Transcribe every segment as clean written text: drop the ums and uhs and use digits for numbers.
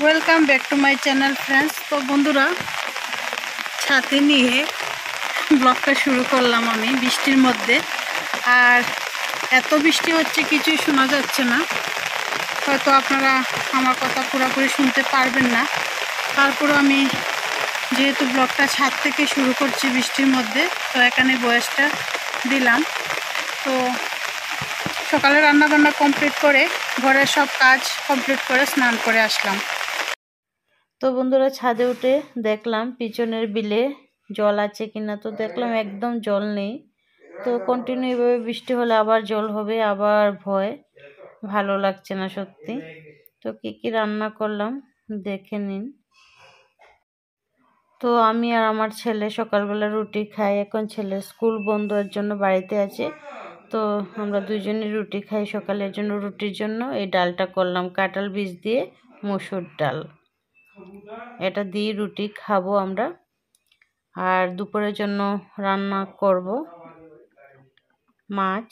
Welcome back to my channel friends. তো বন্ধুরা, ছাতি নিয়ে ব্লগটা শুরু করলাম আমি বৃষ্টির মধ্যে। আর এত বৃষ্টি হচ্ছে কিছুই শোনা যাচ্ছে না, হয়তো আপনারা আমার কথা পুরোপুরি শুনতে পারবেন না। তারপরও আমি যেহেতু ব্লগটা ছাদ থেকে শুরু করছি বৃষ্টির মধ্যে, তো এখানে ভয়েসটা দিলাম। তো সকালে রান্নাবান্না কমপ্লিট করে ঘরের সব কাজ কমপ্লিট করে স্নান করে আসলাম। তো বন্ধুরা, ছাদে উঠে দেখলাম পিছনের বিলে জল আছে কিনা। তো দেখলাম একদম জল নেই। তো কন্টিনিউ এভাবে বৃষ্টি হলে আবার জল হবে, আবার ভয়, ভালো লাগছে না সত্যি। তো কি কি রান্না করলাম দেখে নিন। তো আমি আর আমার ছেলে সকালবেলা রুটি খাই। এখন ছেলে স্কুল বন্ধ, এর জন্য বাড়িতে আছে। তো আমরা দুইজনে রুটি খাই সকালের জন্য। রুটির জন্য এই ডালটা করলাম, কাঁঠাল বীজ দিয়ে মসুর ডাল, এটা দিয়ে রুটি খাবো আমরা। আর দুপুরের জন্য রান্না করব মাছ।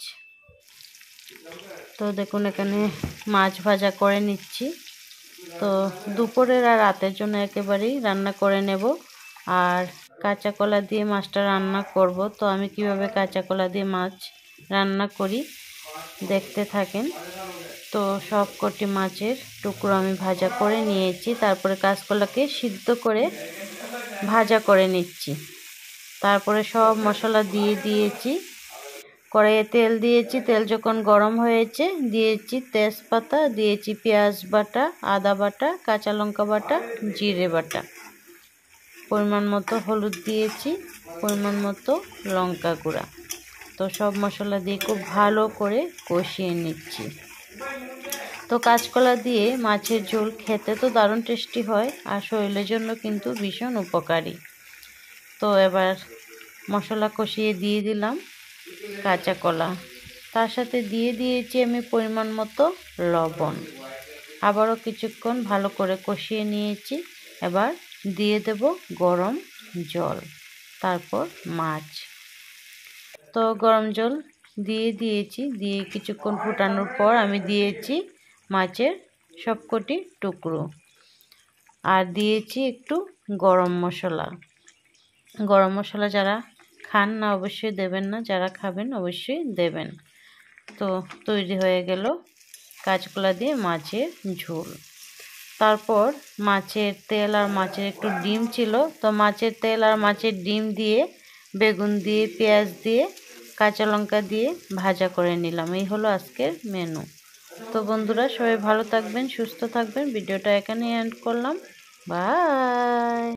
তো দেখুন এখানে মাছ ভাজা করে নিচ্ছি। তো দুপুরের আর রাতের জন্য একেবারেই রান্না করে নেব। আর কাঁচা কলা দিয়ে মাছটা রান্না করব। তো আমি কিভাবে কাঁচা কলা দিয়ে মাছ রান্না করি দেখতে থাকেন। তো সব কটি মাছের টুকরো আমি ভাজা করে নিয়েছি। তারপরে কাঁচকলাকে সিদ্ধ করে ভাজা করে নিচ্ছি। তারপরে সব মশলা দিয়ে দিয়েছি। কড়াইয়ে তেল দিয়েছি। তেল যখন গরম হয়েছে দিয়েছি তেজপাতা, দিয়েছি পেঁয়াজ বাটা, আদা বাটা, কাঁচা লঙ্কা বাটা, জিরে বাটা, পরিমাণ মতো হলুদ দিয়েছি, পরিমাণ মতো লঙ্কা গুঁড়া। তো সব মশলা দিয়ে খুব ভালো করে কষিয়ে নিচ্ছি। তো কাঁচকলা দিয়ে মাছের ঝোল খেতে তো দারুণ টেস্টি হয়, আর শরীরের জন্য কিন্তু ভীষণ উপকারী। তো এবার মশলা কষিয়ে দিয়ে দিলাম কাঁচা কলা, তার সাথে দিয়ে দিয়েছি আমি পরিমাণ মতো লবণ। আবারও কিছুক্ষণ ভালো করে কষিয়ে নিয়েছি। এবার দিয়ে দেব গরম জল, তারপর মাছ। তো গরম জল দিয়ে দিয়েছি। দিয়ে কিছুক্ষণ ফুটানোর পর আমি দিয়েছি মাছের সবকটি টুকরো, আর দিয়েছি একটু গরম মশলা। গরম মশলা যারা খান না অবশ্যই দেবেন না, যারা খাবেন অবশ্যই দেবেন। তো তৈরি হয়ে গেল কাঁচকলা দিয়ে মাছের ঝোল। তারপর মাছের তেল আর মাছের একটু ডিম ছিল, তো মাছের তেল আর মাছের ডিম দিয়ে বেগুন দিয়ে পেঁয়াজ দিয়ে কাঁচা লঙ্কা দিয়ে ভাজা করে নিলাম। এই হলো আজকের মেনু। তো বন্ধুরা, সবাই ভালো থাকবেন, সুস্থ থাকবেন। ভিডিওটা এখানেই এন্ড করলাম। বাই।